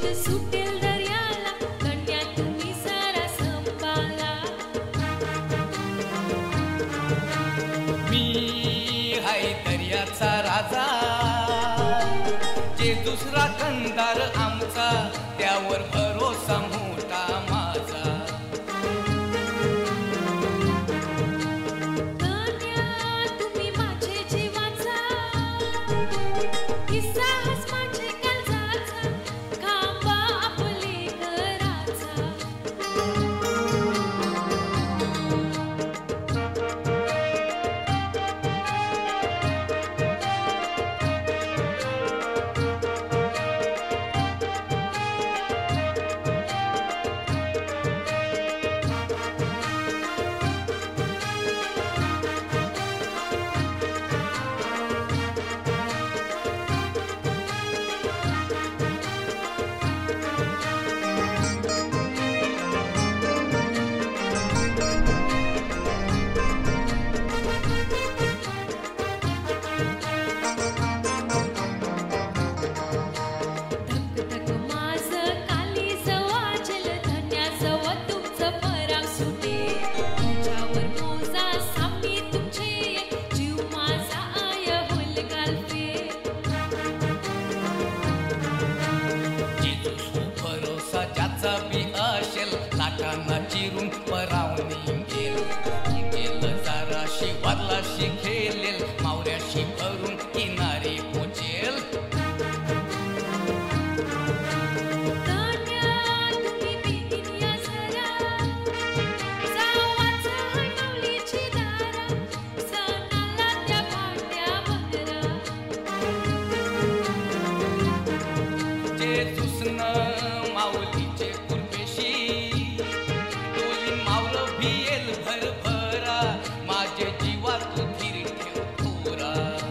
सुटेल दर्याला धन्या तुम्ही सारा संपाला मी हाय दर्याचा राजा जे दुसरा कंदार आमचा त्यावर भरोसा मोठा माझा धन्या तुम्ही माझे जीवाचा किस्सा हस माझे काळजाचा खांबा आपले घराचा धक माझं कालीज वाजल धन्याचं व तुमचं पराग सुटे तुमच्यावर मोजा सामी तुमचे जीव माझा आय होल गालते जेजू भरोसा ज्याचा बी असेल लाटांना चिरून परावणी गेल जाराशी वादलाशी खेळेल मावऱ्याशी भरून किनारी पोचेल धन्या तुम्ही बेगीन या जरा जावाचं हणवलीची दारा सणाला त्या भाट्या बहरा जेजूसनं माऊलीचे कुर्बेशी डोलीन मावलं भियेल भरभरा माझे जीवा तू धीर ठेव थोरा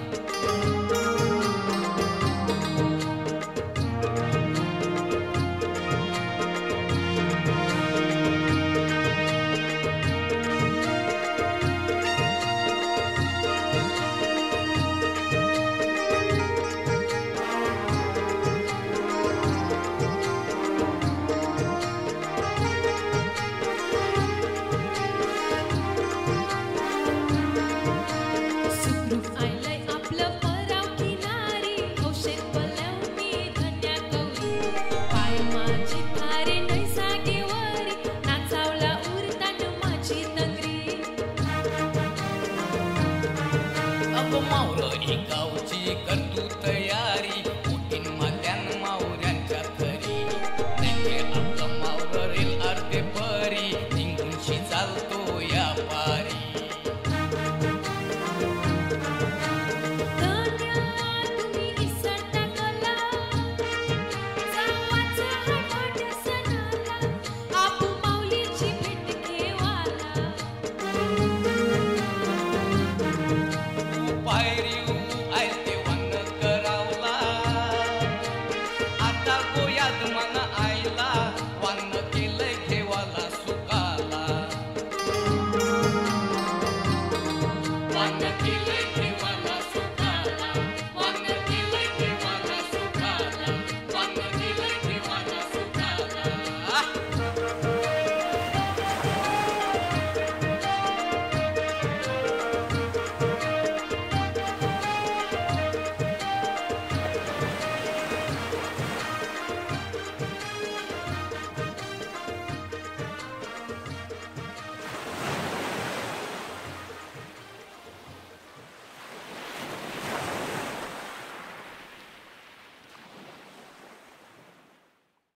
सुखरूप आलंय आपलं पराव किनारी हौशेत बोलव मी धन्या गौरी पाय माझी थारे नैसा गेवरी नाचावला उरतान माझी तंगरी अब मावळं ही गावची कर